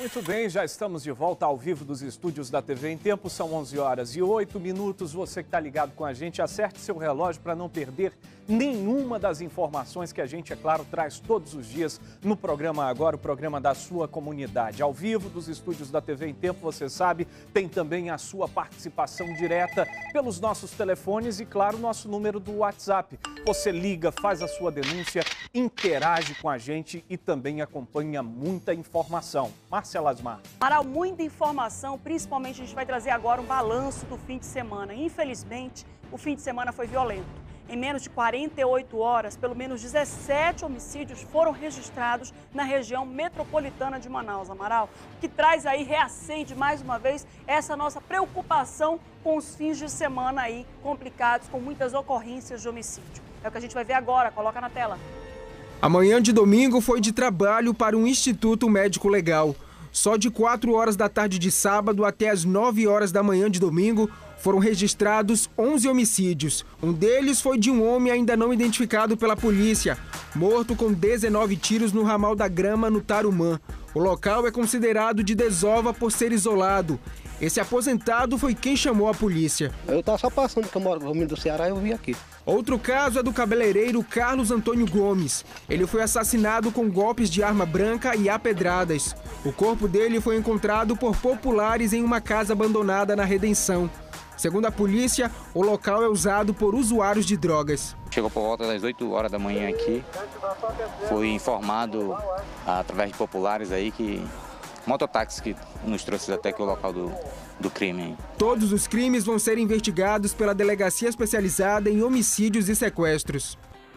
Muito bem, já estamos de volta ao vivo dos estúdios da TV em Tempo. São 11h08. Você que está ligado com a gente, acerte seu relógio para não perder nenhuma das informações que a gente, é claro, traz todos os dias no programa Agora, o programa da sua comunidade. Ao vivo dos estúdios da TV em Tempo, você sabe, tem também a sua participação direta pelos nossos telefones e, claro, nosso número do WhatsApp. Você liga, faz a sua denúncia, interage com a gente e também acompanha muita informação. Marcela Asmar. Para muita informação, principalmente a gente vai trazer agora um balanço do fim de semana. Infelizmente, o fim de semana foi violento. Em menos de 48 horas, pelo menos 17 homicídios foram registrados na região metropolitana de Manaus, Amaral, o que traz aí, reacende mais uma vez essa nossa preocupação com os fins de semana aí complicados, com muitas ocorrências de homicídio. É o que a gente vai ver agora, coloca na tela. A manhã de domingo foi de trabalho para um Instituto Médico Legal. Só de 4 horas da tarde de sábado até as 9 horas da manhã de domingo, foram registrados 11 homicídios. Um deles foi de um homem ainda não identificado pela polícia, morto com 19 tiros no ramal da Grama, no Tarumã. O local é considerado de desova por ser isolado. Esse aposentado foi quem chamou a polícia. Eu estava só passando, porque eu moro no do Ceará e eu vim aqui. Outro caso é do cabeleireiro Carlos Antônio Gomes. Ele foi assassinado com golpes de arma branca e a pedradas. O corpo dele foi encontrado por populares em uma casa abandonada na Redenção. Segundo a polícia, o local é usado por usuários de drogas. Chegou por volta das 8 horas da manhã aqui. Foi informado através de populares aí que mototáxi que nos trouxe até aqui o local do crime. Todos os crimes vão ser investigados pela Delegacia Especializada em Homicídios e Sequestros.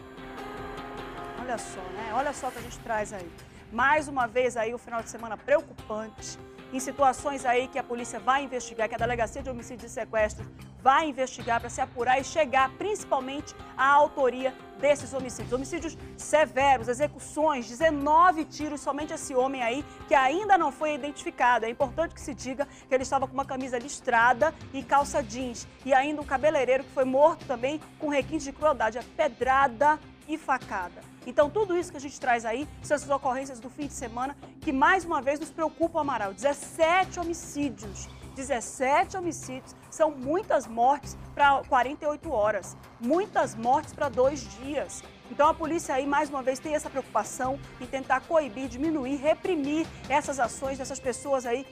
Olha só, né? Olha só o que a gente traz aí. Mais uma vez aí o final de semana preocupante, em situações aí que a polícia vai investigar, que a Delegacia de Homicídios e Sequestros vai investigar para se apurar e chegar principalmente à autoria desses homicídios. Homicídios severos, execuções, 19 tiros, somente esse homem aí que ainda não foi identificado. É importante que se diga que ele estava com uma camisa listrada e calça jeans. E ainda um cabeleireiro que foi morto também com requinte de crueldade, pedrada e facada. Então, tudo isso que a gente traz aí, são essas ocorrências do fim de semana, que mais uma vez nos preocupam, Amaral. 17 homicídios. 17 homicídios, são muitas mortes para 48 horas, muitas mortes para 2 dias. Então a polícia aí, mais uma vez, tem essa preocupação em tentar coibir, diminuir, reprimir essas ações dessas pessoas aí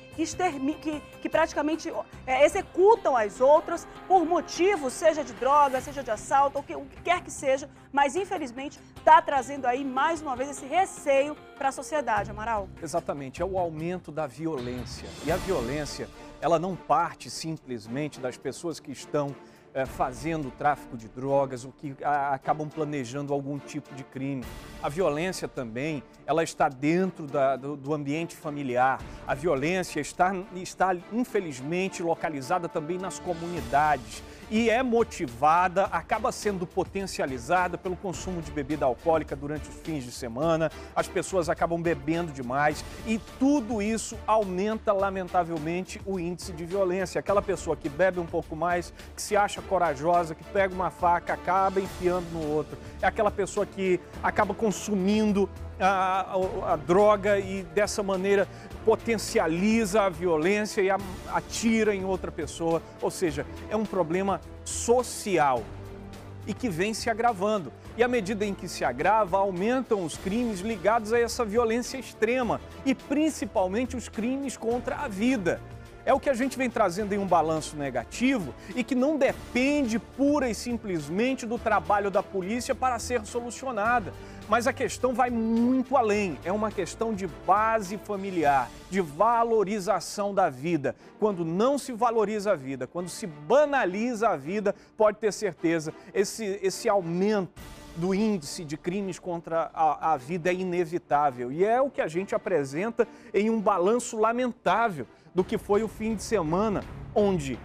que praticamente executam as outras por motivos, seja de droga, seja de assalto, o que quer que seja, mas infelizmente está trazendo aí, mais uma vez, esse receio para a sociedade, Amaral. Exatamente, é o aumento da violência. E a violência, ela não parte simplesmente das pessoas que estão fazendo tráfico de drogas ou que acabam planejando algum tipo de crime. A violência também, ela está dentro do ambiente familiar. A violência está, infelizmente, localizada também nas comunidades e é motivada, acaba sendo potencializada pelo consumo de bebida alcoólica durante os fins de semana. As pessoas acabam bebendo demais e tudo isso aumenta, lamentavelmente, o índice de violência. Aquela pessoa que bebe um pouco mais, que se acha corajosa, que pega uma faca, acaba enfiando no outro. É aquela pessoa que acaba consumindo a droga e dessa maneira potencializa a violência e atira em outra pessoa. Ou seja, é um problema social e que vem se agravando. E à medida em que se agrava, aumentam os crimes ligados a essa violência extrema e principalmente os crimes contra a vida. É o que a gente vem trazendo em um balanço negativo e que não depende pura e simplesmente do trabalho da polícia para ser solucionada. Mas a questão vai muito além, é uma questão de base familiar, de valorização da vida. Quando não se valoriza a vida, quando se banaliza a vida, pode ter certeza, esse aumento do índice de crimes contra a vida é inevitável. E é o que a gente apresenta em um balanço lamentável do que foi o fim de semana, onde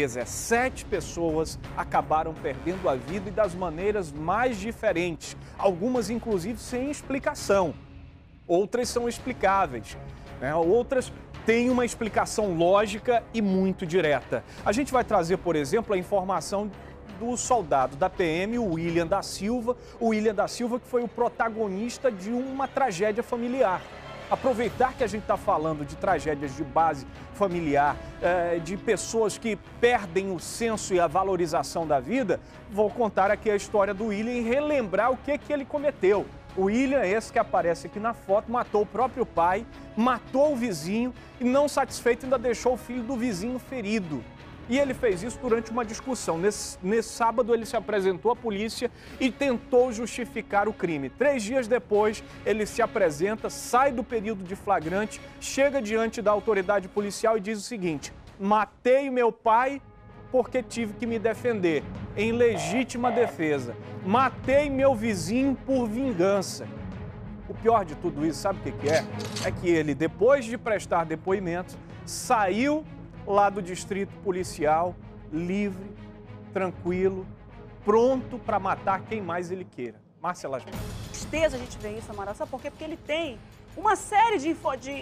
17 pessoas acabaram perdendo a vida e das maneiras mais diferentes, algumas inclusive sem explicação, outras são explicáveis, né? Outras têm uma explicação lógica e muito direta. A gente vai trazer, por exemplo, a informação do soldado da PM, o William da Silva, que foi o protagonista de uma tragédia familiar. aproveitar que a gente está falando de tragédias de base familiar, de pessoas que perdem o senso e a valorização da vida, vou contar aqui a história do William e relembrar o que ele cometeu. O William, esse que aparece aqui na foto, matou o próprio pai, matou o vizinho e, não satisfeito, ainda deixou o filho do vizinho ferido. E ele fez isso durante uma discussão. Nesse sábado, ele se apresentou à polícia e tentou justificar o crime. 3 dias depois, ele se apresenta, sai do período de flagrante, chega diante da autoridade policial e diz o seguinte: matei meu pai porque tive que me defender, em legítima defesa. Matei meu vizinho por vingança. O pior de tudo isso, sabe o que é? É que ele, depois de prestar depoimentos, saiu lá do distrito policial, livre, tranquilo, pronto para matar quem mais ele queira. Márcia Lasmar. Tristeza a gente vê isso, Amaral. Sabe por quê? Porque ele tem uma série de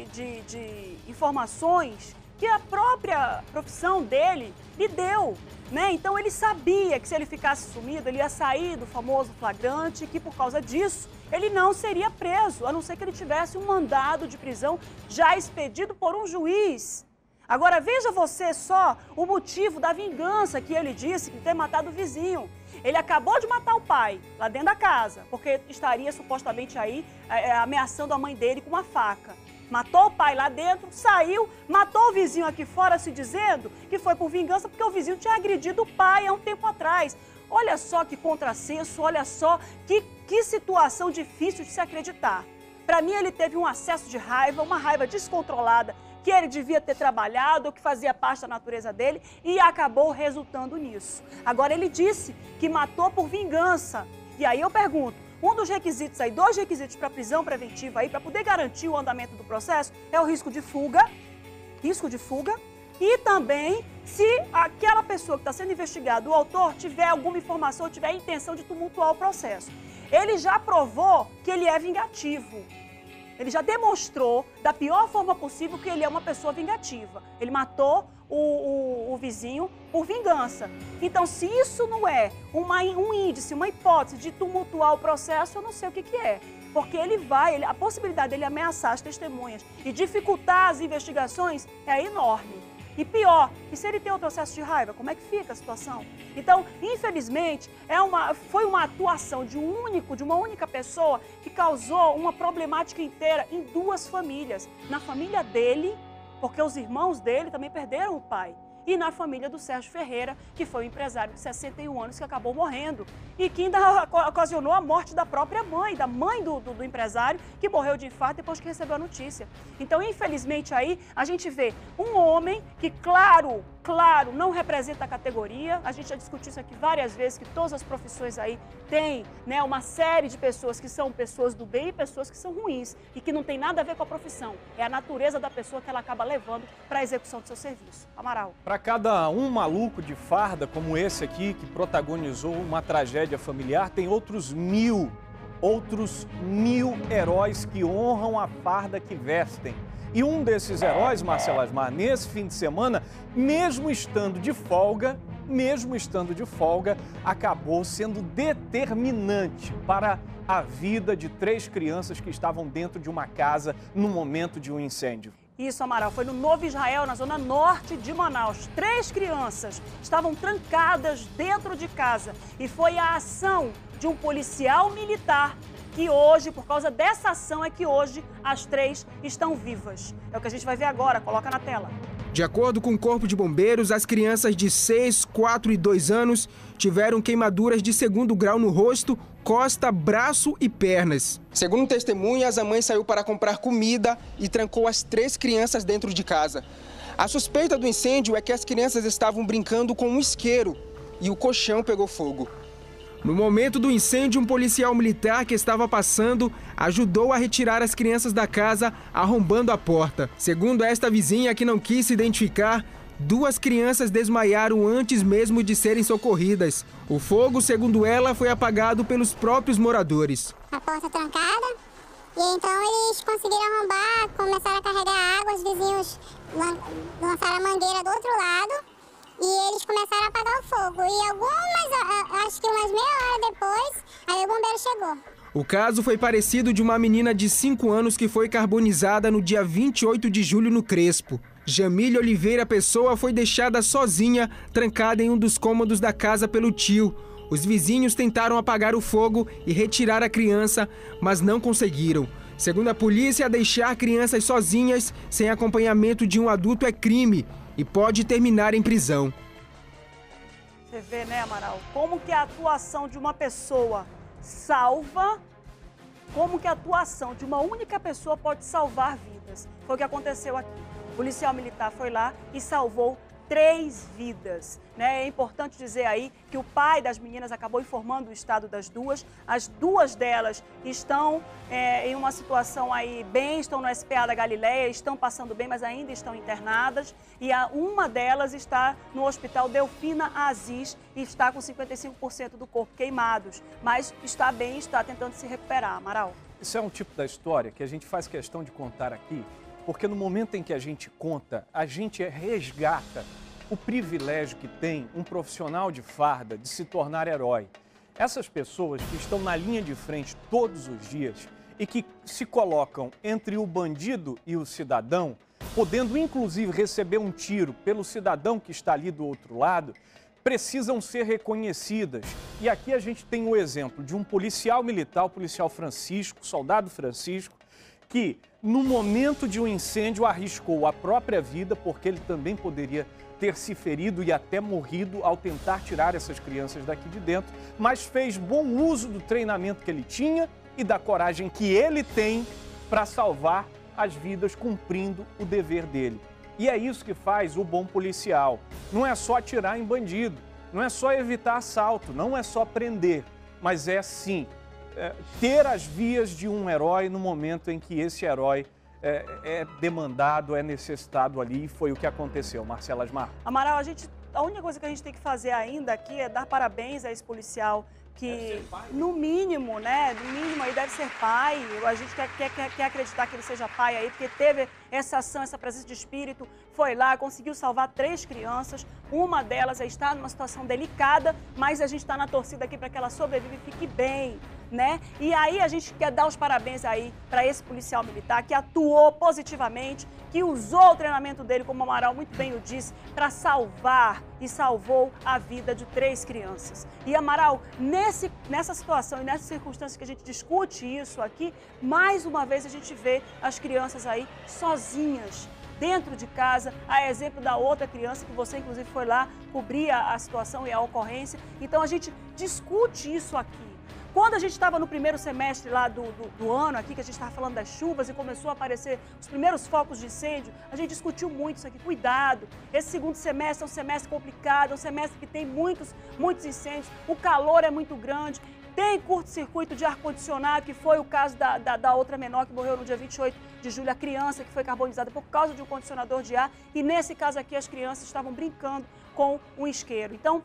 informações que a própria profissão dele lhe deu, né? Então ele sabia que se ele ficasse sumido, ele ia sair do famoso flagrante e que por causa disso ele não seria preso, a não ser que ele tivesse um mandado de prisão já expedido por um juiz. Agora veja você só o motivo da vingança que ele disse de ter matado o vizinho. Ele acabou de matar o pai lá dentro da casa, porque estaria supostamente aí ameaçando a mãe dele com uma faca. Matou o pai lá dentro, saiu, matou o vizinho aqui fora se dizendo que foi por vingança porque o vizinho tinha agredido o pai há um tempo atrás. Olha só que contrassenso, olha só que situação difícil de se acreditar. Para mim ele teve um acesso de raiva, uma raiva descontrolada, que ele devia ter trabalhado, ou que fazia parte da natureza dele, e acabou resultando nisso. Agora ele disse que matou por vingança. E aí eu pergunto, um dos requisitos aí, 2 requisitos para prisão preventiva aí, para poder garantir o andamento do processo, é o risco de fuga, e também se aquela pessoa que está sendo investigada, o autor, tiver alguma informação, tiver a intenção de tumultuar o processo. Ele já provou que ele é vingativo. Ele já demonstrou da pior forma possível que ele é uma pessoa vingativa. Ele matou o vizinho por vingança. Então, se isso não é um índice, uma hipótese de tumultuar o processo, eu não sei o que é. Porque a possibilidade dele ameaçar as testemunhas e dificultar as investigações é enorme. E pior, e se ele tem um processo de raiva, como é que fica a situação? Então, infelizmente, foi uma atuação de uma única pessoa que causou uma problemática inteira em 2 famílias. Na família dele, porque os irmãos dele também perderam o pai. E na família do Sérgio Ferreira, que foi um empresário de 61 anos que acabou morrendo. E que ainda ocasionou a morte da própria mãe, da mãe do empresário, que morreu de infarto depois que recebeu a notícia. Então, infelizmente, aí a gente vê um homem que, claro, não representa a categoria. A gente já discutiu isso aqui várias vezes, que todas as profissões aí têm, né, uma série de pessoas que são pessoas do bem e pessoas que são ruins. E que não tem nada a ver com a profissão. É a natureza da pessoa que ela acaba levando para a execução do seu serviço. Amaral. Para cada um maluco de farda como esse aqui, que protagonizou uma tragédia familiar, tem outros mil heróis que honram a farda que vestem. E um desses heróis, Márcia Lasmar, nesse fim de semana, mesmo estando de folga, acabou sendo determinante para a vida de 3 crianças que estavam dentro de uma casa no momento de um incêndio. Isso, Amaral, foi no Novo Israel, na zona norte de Manaus. 3 crianças estavam trancadas dentro de casa e foi a ação de um policial militar que hoje, por causa dessa ação, é que hoje as 3 estão vivas. É o que a gente vai ver agora, coloca na tela. De acordo com o Corpo de Bombeiros, as crianças de 6, 4 e 2 anos tiveram queimaduras de 2º grau no rosto, costa, braço e pernas. Segundo testemunhas, a mãe saiu para comprar comida e trancou as 3 crianças dentro de casa. A suspeita do incêndio é que as crianças estavam brincando com um isqueiro e o colchão pegou fogo. No momento do incêndio, um policial militar que estava passando ajudou a retirar as crianças da casa, arrombando a porta. Segundo esta vizinha, que não quis se identificar, 2 crianças desmaiaram antes mesmo de serem socorridas. O fogo, segundo ela, foi apagado pelos próprios moradores. A porta trancada, e então eles conseguiram arrombar, começaram a carregar água, os vizinhos lançaram a mangueira do outro lado. E eles começaram a apagar o fogo. E acho que umas meia hora depois, aí o bombeiro chegou. O caso foi parecido de uma menina de 5 anos que foi carbonizada no dia 28 de julho no Crespo. Jamília Oliveira Pessoa foi deixada sozinha, trancada em um dos cômodos da casa pelo tio. Os vizinhos tentaram apagar o fogo e retirar a criança, mas não conseguiram. Segundo a polícia, deixar crianças sozinhas, sem acompanhamento de um adulto, é crime e pode terminar em prisão. Você vê, né, Amaral, como que a atuação de uma pessoa salva, como que a atuação de uma única pessoa pode salvar vidas. Foi o que aconteceu aqui. O policial militar foi lá e salvou 3 vidas, né? É importante dizer aí que o pai das meninas acabou informando o estado das duas. As 2 delas estão em uma situação aí bem, estão no SPA da Galileia, estão passando bem, mas ainda estão internadas. E uma delas está no Hospital Delfina Aziz e está com 55% do corpo queimados, mas está bem, está tentando se recuperar. Amaral. Isso é um tipo da história que a gente faz questão de contar aqui, porque no momento em que a gente conta, a gente resgata o privilégio que tem um profissional de farda de se tornar herói. Essas pessoas que estão na linha de frente todos os dias e que se colocam entre o bandido e o cidadão, podendo inclusive receber um tiro pelo cidadão que está ali do outro lado, precisam ser reconhecidas. E aqui a gente tem o exemplo de um policial militar, o policial Francisco, soldado Francisco, que no momento de um incêndio arriscou a própria vida, porque ele também poderia ter se ferido e até morrido ao tentar tirar essas crianças daqui de dentro, mas fez bom uso do treinamento que ele tinha e da coragem que ele tem para salvar as vidas, cumprindo o dever dele. E é isso que faz o bom policial. Não é só atirar em bandido, não é só evitar assalto, não é só prender, mas é sim ter as vias de um herói no momento em que esse herói é demandado, é necessitado ali, e foi o que aconteceu. Marcela Asmar. Amaral, a única coisa que a gente tem que fazer ainda aqui é dar parabéns a esse policial que, no mínimo, né, no mínimo aí deve ser pai. A gente quer acreditar que ele seja pai aí, porque teve essa ação, essa presença de espírito, foi lá, conseguiu salvar 3 crianças. Uma delas está numa situação delicada, mas a gente está na torcida aqui para que ela sobreviva e fique bem, né? E aí a gente quer dar os parabéns aí para esse policial militar que atuou positivamente, que usou o treinamento dele, como o Amaral muito bem o disse, para salvar e salvou a vida de 3 crianças. E Amaral, nessa situação e nessas circunstâncias que a gente discute isso aqui, mais uma vez a gente vê as crianças aí sozinhas, dentro de casa, a exemplo da outra criança que você inclusive foi lá cobrir a situação e a ocorrência. Então a gente discute isso aqui. Quando a gente estava no primeiro semestre lá do ano aqui, que a gente estava falando das chuvas e começou a aparecer os primeiros focos de incêndio, a gente discutiu muito isso aqui. Cuidado, esse segundo semestre é um semestre complicado, é um semestre que tem muitos incêndios, o calor é muito grande, tem curto-circuito de ar-condicionado, que foi o caso da outra menor que morreu no dia 28 de julho, a criança que foi carbonizada por causa de um condicionador de ar, e nesse caso aqui as crianças estavam brincando com um isqueiro. Então,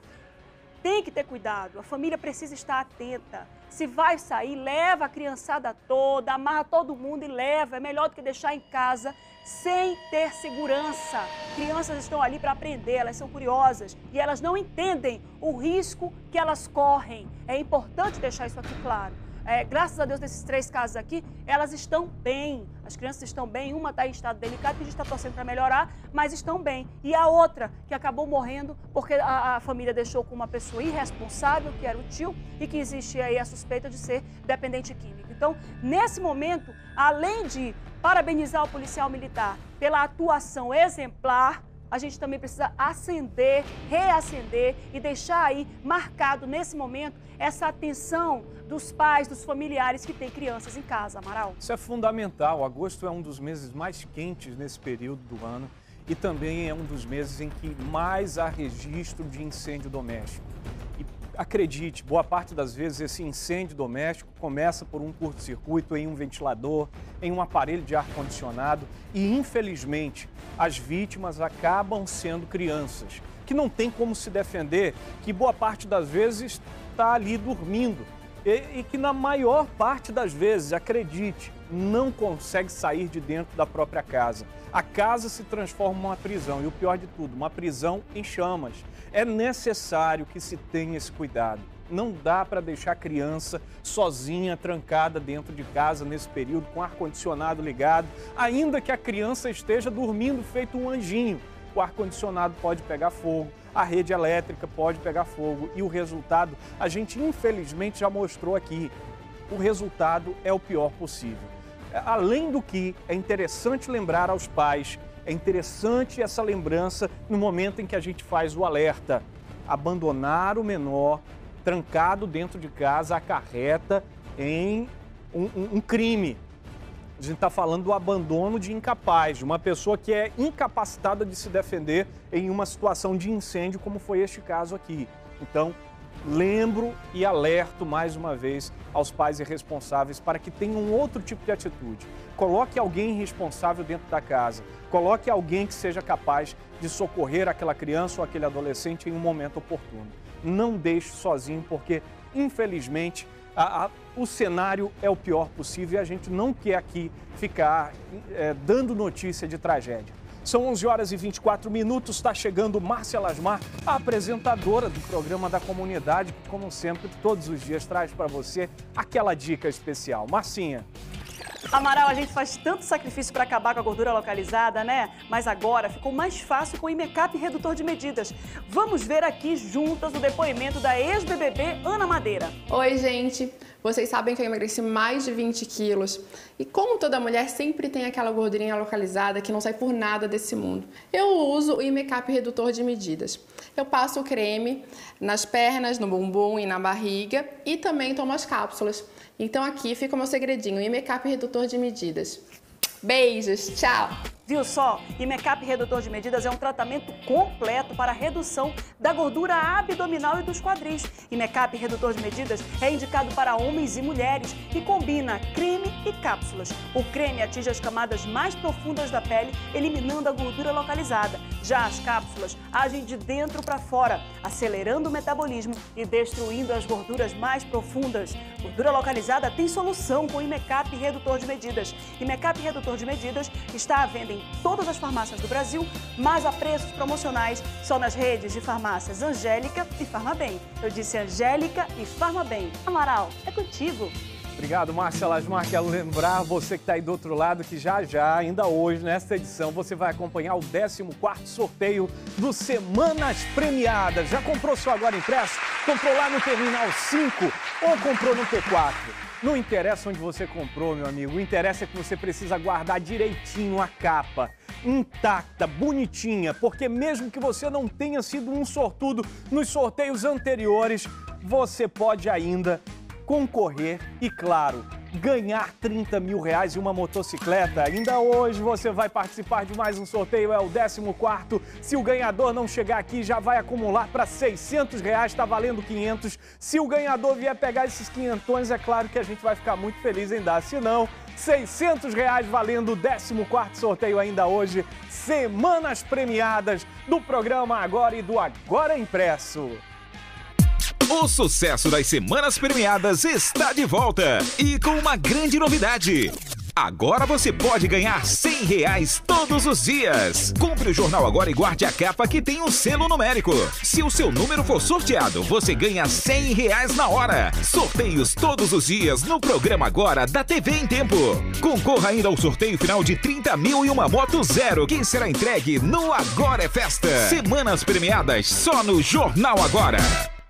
tem que ter cuidado, a família precisa estar atenta. Se vai sair, leva a criançada toda, amarra todo mundo e leva. É melhor do que deixar em casa sem ter segurança. Crianças estão ali para aprender, elas são curiosas e elas não entendem o risco que elas correm. É importante deixar isso aqui claro. Graças a Deus, nesses 3 casos aqui, elas estão bem. As crianças estão bem, uma está em estado delicado, que a gente está torcendo para melhorar, mas estão bem. E a outra, que acabou morrendo porque a família deixou com uma pessoa irresponsável, que era o tio, e que existia aí a suspeita de ser dependente químico. Então, nesse momento, além de parabenizar o policial militar pela atuação exemplar, a gente também precisa acender, reacender e deixar aí marcado nesse momento essa atenção dos pais, dos familiares que têm crianças em casa, Amaral. Isso é fundamental. Agosto é um dos meses mais quentes nesse período do ano e também é um dos meses em que mais há registro de incêndio doméstico. E acredite, boa parte das vezes esse incêndio doméstico começa por um curto-circuito em um ventilador, em um aparelho de ar-condicionado e, infelizmente, as vítimas acabam sendo crianças, que não tem como se defender, que boa parte das vezes está ali dormindo e que na maior parte das vezes, acredite, não consegue sair de dentro da própria casa. A casa se transforma em uma prisão e o pior de tudo, uma prisão em chamas. É necessário que se tenha esse cuidado. Não dá para deixar a criança sozinha, trancada dentro de casa nesse período, com ar-condicionado ligado, ainda que a criança esteja dormindo feito um anjinho. O ar-condicionado pode pegar fogo, a rede elétrica pode pegar fogo e o resultado, a gente infelizmente já mostrou aqui, o resultado é o pior possível. Além do que, é interessante lembrar aos pais, é interessante essa lembrança no momento em que a gente faz o alerta. Abandonar o menor trancado dentro de casa acarreta em um crime. A gente está falando do abandono de incapaz, de uma pessoa que é incapacitada de se defender em uma situação de incêndio, como foi este caso aqui. Então, lembro e alerto mais uma vez aos pais irresponsáveis para que tenham outro tipo de atitude. Coloque alguém responsável dentro da casa, coloque alguém que seja capaz de socorrer aquela criança ou aquele adolescente em um momento oportuno. Não deixe sozinho, porque, infelizmente, o cenário é o pior possível e a gente não quer aqui ficar dando notícia de tragédia. São 11 horas e 24 minutos, está chegando Márcia Lasmar, a apresentadora do programa da comunidade, que, como sempre, todos os dias traz para você aquela dica especial. Marcinha. Amaral, a gente faz tanto sacrifício para acabar com a gordura localizada, né? Mas agora ficou mais fácil com o Imecap Redutor de Medidas. Vamos ver aqui juntas o depoimento da ex-BBB Ana Madeira. Oi, gente. Vocês sabem que eu emagreci mais de 20 quilos. E como toda mulher, sempre tem aquela gordurinha localizada que não sai por nada desse mundo. Eu uso o Imecap Redutor de Medidas. Eu passo o creme nas pernas, no bumbum e na barriga e também tomo as cápsulas. Então aqui fica o meu segredinho, Imecap Redutor de Medidas. Beijos, tchau! Viu só? Imecap Redutor de Medidas é um tratamento completo para a redução da gordura abdominal e dos quadris. Imecap Redutor de Medidas é indicado para homens e mulheres e combina creme e cápsulas. O creme atinge as camadas mais profundas da pele, eliminando a gordura localizada. Já as cápsulas agem de dentro para fora, acelerando o metabolismo e destruindo as gorduras mais profundas. Gordura localizada tem solução com o Imecap Redutor de Medidas. Imecap Redutor de Medidas está à venda em todas as farmácias do Brasil, mas a preços promocionais só nas redes de farmácias Angélica e Farmabem. Eu disse Angélica e Farmabem. Amaral, é contigo. Obrigado, Márcia Lasmar. Quero lembrar você que está aí do outro lado que já, ainda hoje, nesta edição, você vai acompanhar o 14º sorteio do Semanas Premiadas. Já comprou seu Agora Impresso? Comprou lá no Terminal 5 ou comprou no P4? Não interessa onde você comprou, meu amigo. O interessa é que você precisa guardar direitinho a capa, intacta, bonitinha, porque mesmo que você não tenha sido um sortudo nos sorteios anteriores, você pode ainda concorrer e, claro, ganhar 30 mil reais e uma motocicleta. Ainda hoje você vai participar de mais um sorteio, é o 14º. Se o ganhador não chegar aqui, já vai acumular para 600 reais, está valendo 500. Se o ganhador vier pegar esses quinhentões, é claro que a gente vai ficar muito feliz em dar. Se não, 600 reais valendo o 14º sorteio ainda hoje. Semanas premiadas do programa Agora e do Agora Impresso. O sucesso das Semanas Premiadas está de volta e com uma grande novidade. Agora você pode ganhar 100 reais todos os dias. Compre o jornal agora e guarde a capa que tem um selo numérico. Se o seu número for sorteado, você ganha 100 reais na hora. Sorteios todos os dias no programa Agora da TV em Tempo. Concorra ainda ao sorteio final de 30 mil e uma moto zero, que será entregue no Agora é Festa. Semanas Premiadas só no Jornal Agora.